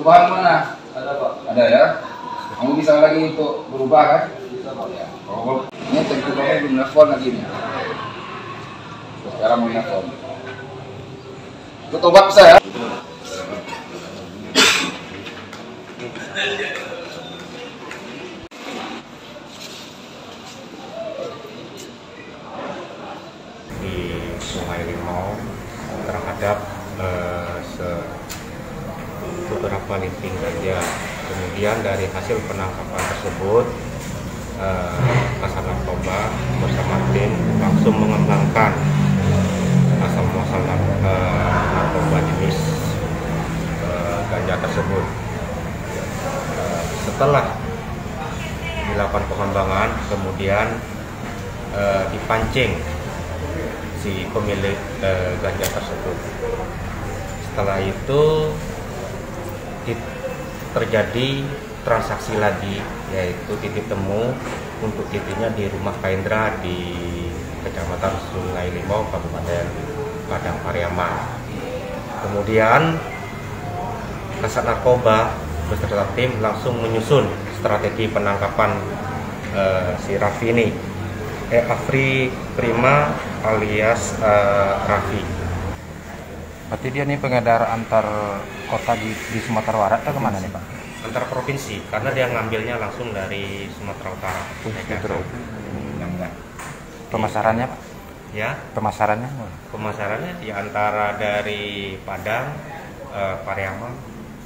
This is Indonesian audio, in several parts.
perubahan mana? Ada Pak. Ada ya? Kamu bisa lagi untuk berubah kan? Bisa Pak ya. Oh, ini tentu Bapak belum nelfon lagi nih. Sekarang mau nelfon. Ikut obat bisa ya? Di Sungai Limau terhadap beberapa linting ganja. Kemudian dari hasil penangkapan tersebut, Kasat Narkoba bersama tim langsung mengembangkan asal muasal narkoba jenis ganja tersebut. Setelah dilakukan pengembangan, kemudian dipancing si pemilik ganja tersebut. Setelah itu terjadi transaksi lagi, yaitu titik temu untuk titiknya di rumah Pak Indra di Kecamatan Sungai Limau, Kabupaten Padang Pariaman. Kemudian Kasat Narkoba beserta tim langsung menyusun strategi penangkapan si Raffi ini, Afri Prima alias Raffi. Berarti dia nih pengedar antar kota di Sumatera Barat atau kemana nih Pak? Antar provinsi, karena dia ngambilnya langsung dari Sumatera Utara. Pemasarannya Pak? Ya. Pemasarannya? Pemasarannya ya antara dari Padang, Pariaman.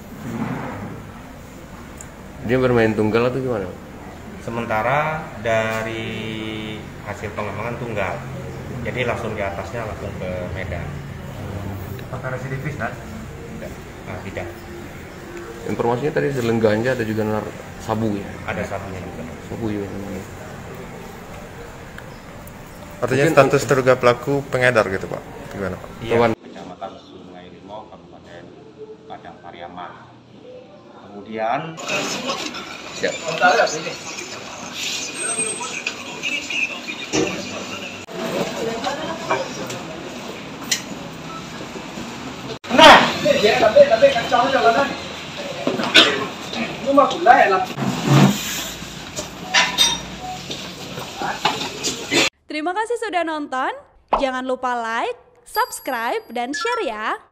Dia bermain tunggal atau gimana? Sementara dari hasil pengembangan tunggal, jadi langsung di atasnya langsung ke Medan. Apakah residivis nak? Tidak. Informasinya tadi selain ganja ada juga sabu ya? Ada sabunya juga. Sabu juga namanya. Artinya Mungkin status terduga pelaku pengedar gitu Pak? Gimana Pak? Iya. Kecamatan Sungai Limau, Kabupaten Padang Pariaman. Kemudian Siap. Terima kasih sudah nonton. Jangan lupa like, subscribe, dan share ya.